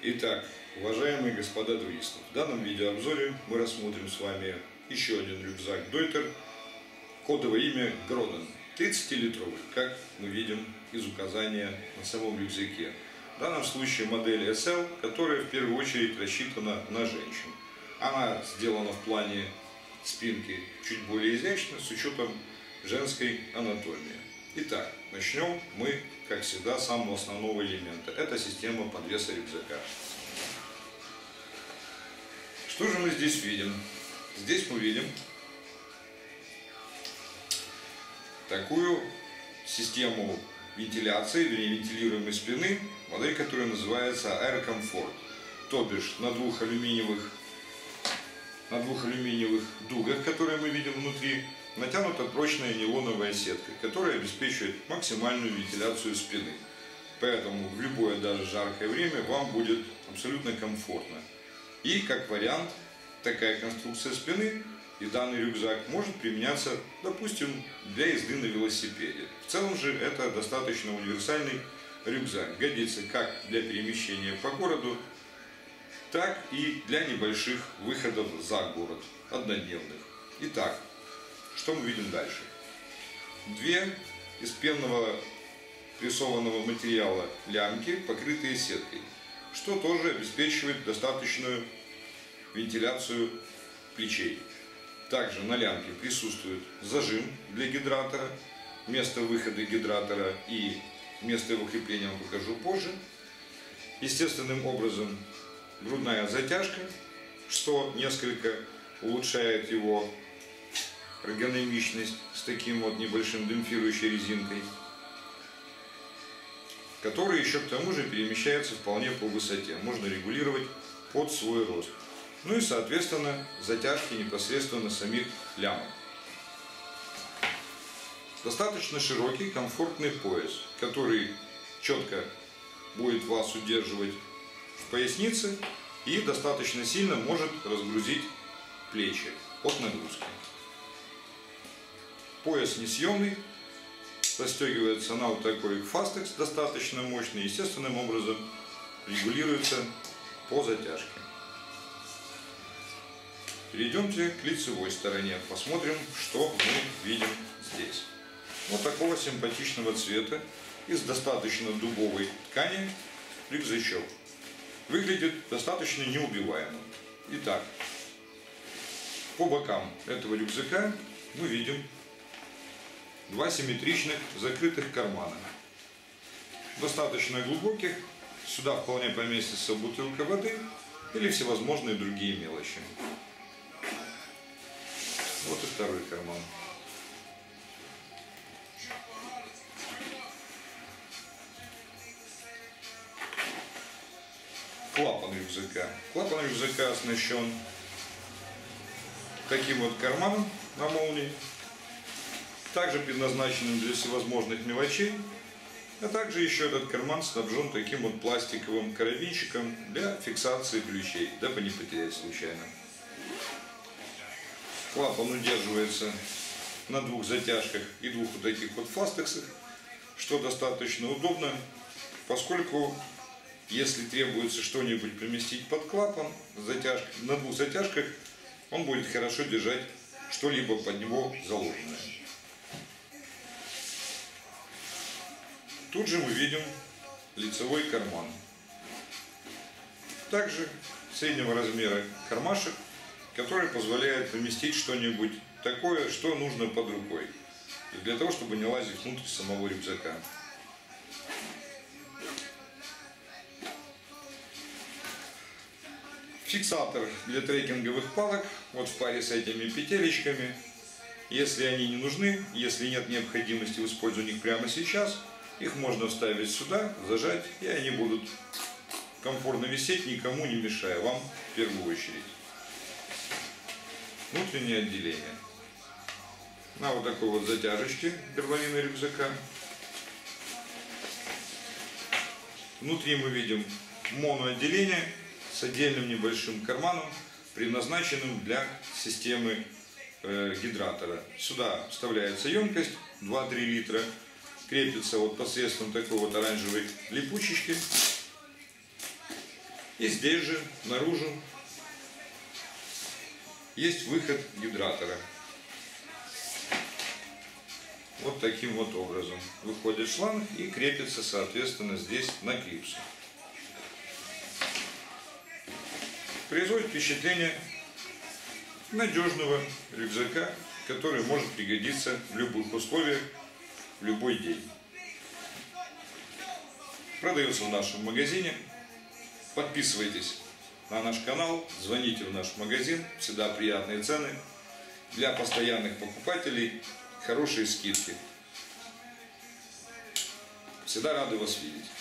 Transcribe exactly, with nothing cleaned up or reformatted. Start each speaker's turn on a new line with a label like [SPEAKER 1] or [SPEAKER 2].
[SPEAKER 1] Итак, уважаемые господа туристы, в данном видеообзоре мы рассмотрим с вами еще один рюкзак Deuter, кодовое имя Grodon, тридцатилитровый, как мы видим из указания на самом рюкзаке. В данном случае модель эс эл, которая в первую очередь рассчитана на женщин. Она сделана в плане спинки чуть более изящно, с учетом женской анатомии. Итак, начнем мы, как всегда, с самого основного элемента. Это система подвеса рюкзака. Что же мы здесь видим? Здесь мы видим такую систему вентиляции, вернее, вентилируемой спины, модель, которая называется Air Comfort. То бишь на двух алюминиевых, на двух алюминиевых дугах, которые мы видим внутри, натянута прочная нейлоновая сетка, которая обеспечивает максимальную вентиляцию спины. Поэтому в любое даже жаркое время вам будет абсолютно комфортно. И как вариант, такая конструкция спины и данный рюкзак может применяться, допустим, для езды на велосипеде. В целом же это достаточно универсальный рюкзак. Годится как для перемещения по городу, так и для небольших выходов за город, однодневных. Итак, что мы видим дальше? Две из пенного прессованного материала лямки, покрытые сеткой, что тоже обеспечивает достаточную вентиляцию плечей. Также на лямке присутствует зажим для гидратора, место выхода гидратора и место его крепления я вам покажу позже. Естественным образом грудная затяжка, что несколько улучшает его эргономичность с таким вот небольшим демпфирующей резинкой, который еще к тому же перемещается вполне по высоте, можно регулировать под свой рост. Ну и соответственно затяжки непосредственно самих лямок. Достаточно широкий комфортный пояс, который четко будет вас удерживать в пояснице и достаточно сильно может разгрузить плечи от нагрузки. Пояс несъемный, застегивается на вот такой фастекс достаточно мощный, естественным образом регулируется по затяжке. Перейдемте к лицевой стороне, посмотрим, что мы видим здесь. Вот такого симпатичного цвета из достаточно дубовой ткани рюкзачок. Выглядит достаточно неубиваемым. Итак, по бокам этого рюкзака мы видим два симметричных закрытых кармана, достаточно глубоких. Сюда вполне поместится бутылка воды или всевозможные другие мелочи. Вот и второй карман. Клапан рюкзака. Клапан рюкзака оснащен таким вот карманом на молнии, также предназначенным для всевозможных мелочей, а также еще этот карман снабжен таким вот пластиковым карабинчиком для фиксации ключей, дабы не потерять случайно. Клапан удерживается на двух затяжках и двух вот таких вот фастексах, что достаточно удобно, поскольку если требуется что-нибудь поместить под клапан, затяжка, на двух затяжках он будет хорошо держать что-либо под него заложенное. Тут же мы видим лицевой карман. Также среднего размера кармашек, который позволяет поместить что-нибудь такое, что нужно под рукой, для того, чтобы не лазить внутрь самого рюкзака. Фиксатор для трекинговых палок, вот в паре с этими петелечками. Если они не нужны, если нет необходимости в использовании их прямо сейчас, их можно вставить сюда, зажать, и они будут комфортно висеть, никому не мешая, вам в первую очередь. Внутреннее отделение. На вот такой вот затяжечке горловины рюкзака. Внутри мы видим моноотделение с отдельным небольшим карманом, предназначенным для системы э, гидратора. Сюда вставляется емкость два-три литра, крепится вот посредством такой вот оранжевой липучечки. И здесь же, наружу, есть выход гидратора. Вот таким вот образом выходит шланг и крепится, соответственно, здесь на клипсу. Производит впечатление надежного рюкзака, который может пригодиться в любых условиях, в любой день. Продается в нашем магазине. Подписывайтесь на наш канал, звоните в наш магазин, всегда приятные цены. Для постоянных покупателей хорошие скидки. Всегда рады вас видеть.